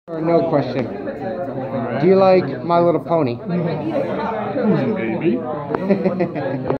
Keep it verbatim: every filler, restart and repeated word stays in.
Or no question. Do you like My Little Pony? Maybe.